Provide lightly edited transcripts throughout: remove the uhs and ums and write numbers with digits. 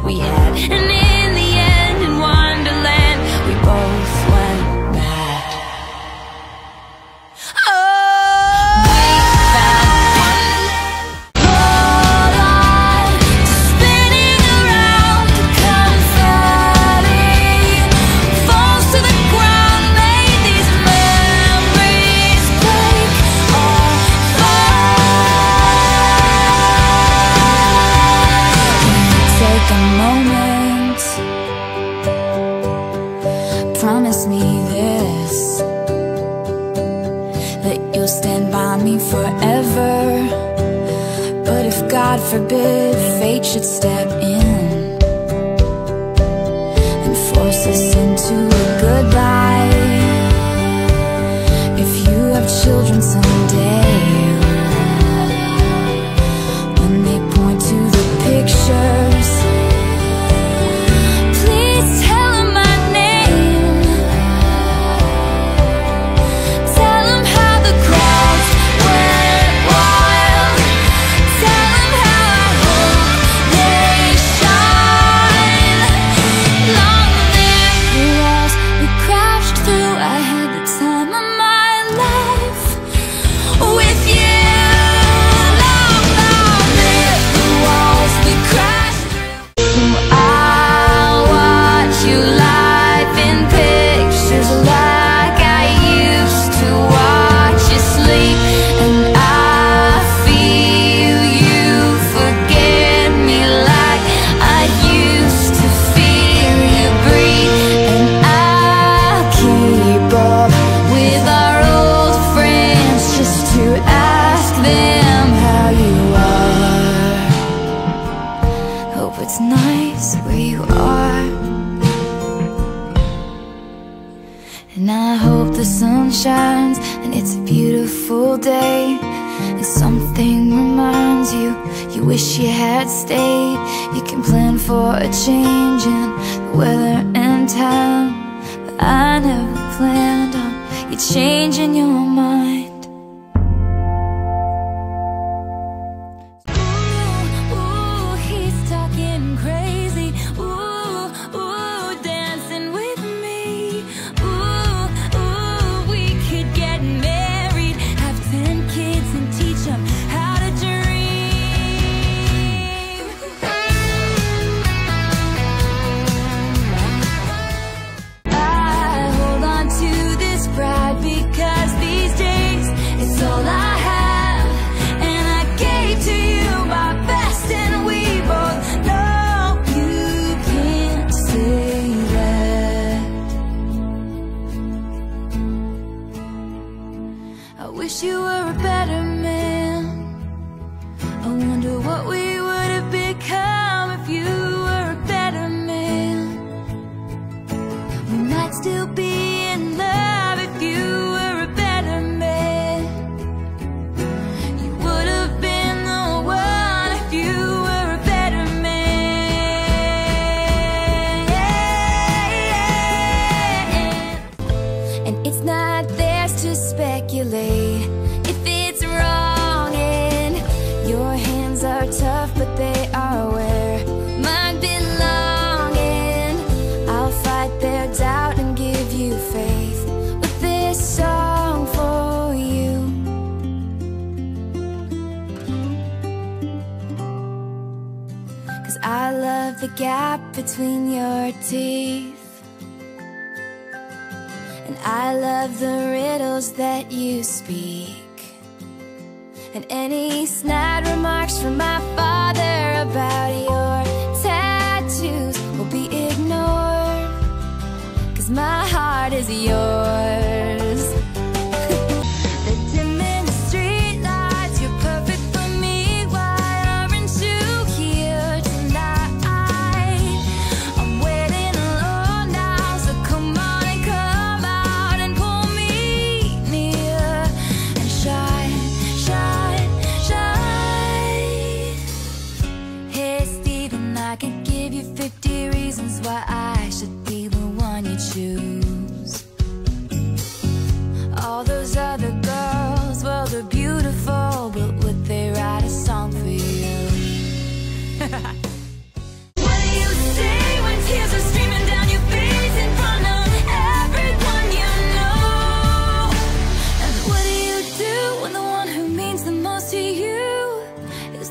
we had. And in the end, in Wonderland, we both went mad. Promise me this, that you'll stand by me forever. But if God forbid fate should step in and force us into a goodbye, if you have children someday, when they point to the pictures, it's nice where you are. And I hope the sun shines and it's a beautiful day, and something reminds you, you wish you had stayed. You can plan for a change in the weather and time, but I never planned on you changing your mind. I wish you were a better man. I wonder what we would have become if you were a better man. We might still be in love if you were a better man. You would have been the one if you were a better man. And it's not theirs to speculate if it's wrong, and your hands are tough, but they are where mine belong. And I'll fight their doubt and give you faith with this song for you. 'Cause I love the gap between your teeth, and I love the riddles that you speak, and any snide remarks from my father about your tattoos will be ignored, 'cause my heart is yours. The dimming street lights, you're perfect for me. Why aren't you here tonight? I'm waiting alone now, so come on and come out and pull me near and shine, shine, shine. Hey Steven, I can give you 50 reasons why I should be the one you choose.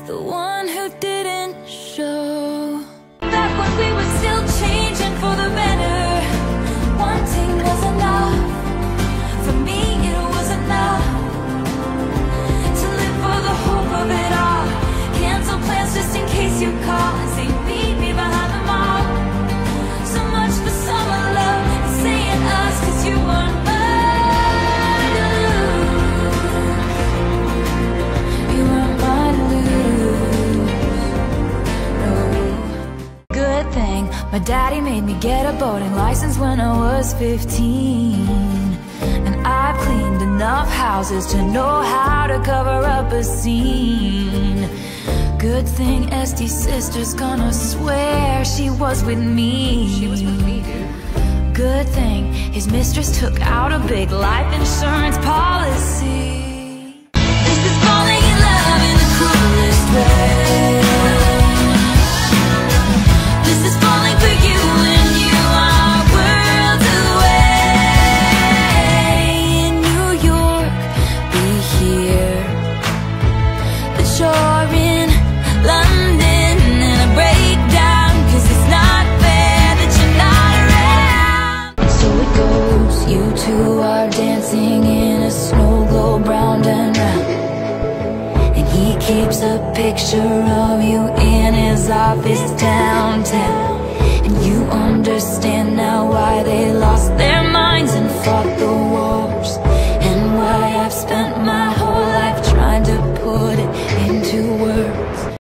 the one who didn't show. Back when we were still changing for the better, wanting was enough. For me it was enough to live for the hope of it all. Cancel plans just in case you call and say meet me behind the mall. So much for summer love and saying us, 'cause you weren't mine to lose. You weren't mine to lose. No. Good thing my daddy made me get a boating license when I was 15. And I've cleaned enough houses to know how to cover up a scene. Good thing Estee's sister's gonna swear she was with me. She was with me, dude. Good thing his mistress took out a big life insurance policy. This is falling in love in the cruelest way. This is falling for you when you are worlds away. In New York, be here, but you're in London and a breakdown, 'cause it's not fair that you're not around. So it goes, you two are dancing in a snow globe round and round, and he keeps a picture of you in his office downtown. And you understand now why they